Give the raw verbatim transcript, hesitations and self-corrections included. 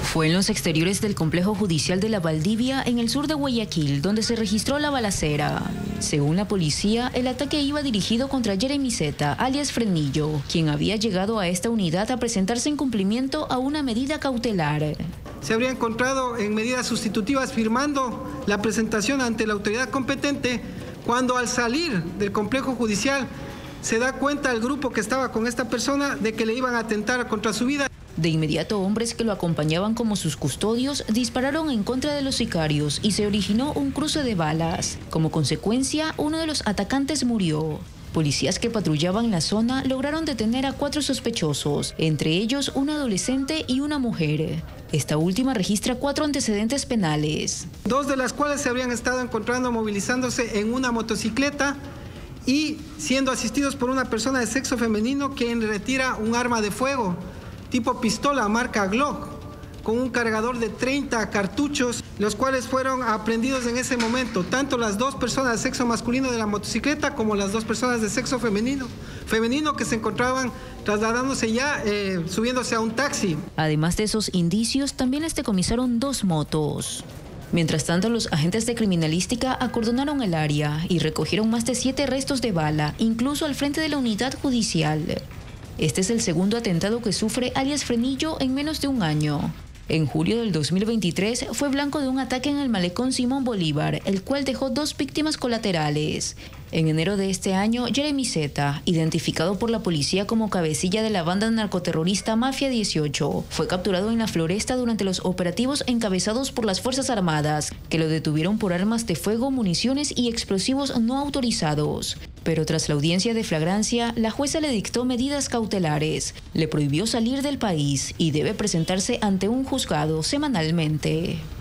Fue en los exteriores del complejo judicial de La Valdivia, en el sur de Guayaquil, donde se registró la balacera. Según la policía, el ataque iba dirigido contra Jeremy Zeta, alias Frenillo, quien había llegado a esta unidad a presentarse en cumplimiento a una medida cautelar. Se habría encontrado en medidas sustitutivas firmando la presentación ante la autoridad competente cuando al salir del complejo judicial se da cuenta el grupo que estaba con esta persona de que le iban a atentar contra su vida. De inmediato, hombres que lo acompañaban como sus custodios dispararon en contra de los sicarios y se originó un cruce de balas. Como consecuencia, uno de los atacantes murió. Policías que patrullaban la zona lograron detener a cuatro sospechosos, entre ellos un adolescente y una mujer. Esta última registra cuatro antecedentes penales. Dos de las cuales se habrían estado encontrando movilizándose en una motocicleta y siendo asistidos por una persona de sexo femenino quien retira un arma de fuego tipo pistola marca Glock, con un cargador de treinta cartuchos, los cuales fueron aprendidos en ese momento, tanto las dos personas de sexo masculino de la motocicleta como las dos personas de sexo femenino, femenino que se encontraban trasladándose ya, eh, subiéndose a un taxi. Además de esos indicios, también les decomisaron dos motos. Mientras tanto, los agentes de criminalística acordonaron el área y recogieron más de siete restos de bala, incluso al frente de la unidad judicial. Este es el segundo atentado que sufre alias Frenillo en menos de un año. En julio del dos mil veintitrés fue blanco de un ataque en el malecón Simón Bolívar, el cual dejó dos víctimas colaterales. En enero de este año, Jeremy Zeta, identificado por la policía como cabecilla de la banda narcoterrorista Mafia dieciocho, fue capturado en la Floresta durante los operativos encabezados por las Fuerzas Armadas, que lo detuvieron por armas de fuego, municiones y explosivos no autorizados. Pero tras la audiencia de flagrancia, la jueza le dictó medidas cautelares, le prohibió salir del país y debe presentarse ante un juzgado semanalmente.